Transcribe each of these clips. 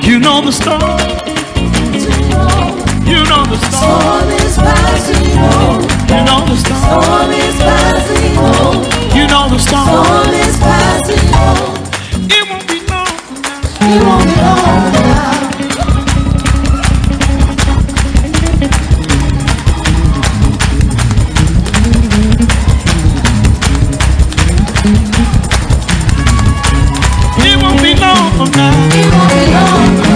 You know the storm. You know the storm. Storm is passing over. You know the storm. Storm is passing over. You know the storm. Storm is passing over. It won't be long now. It won't be long now. It won't be long from now. It won't be long now.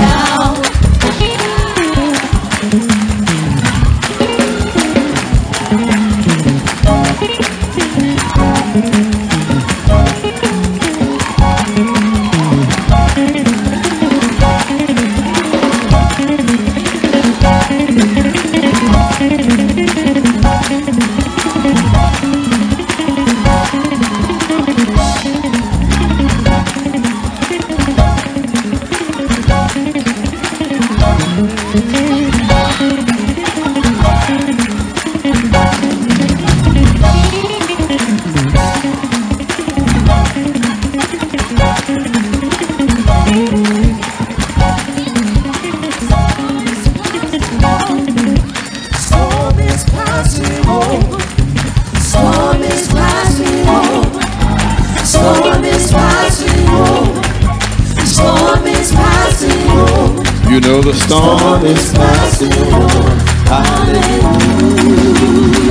Storm is passing over. Storm is passing over. Storm is passing over. Storm is passing over. You know the storm Storm is passing over. Hallelujah.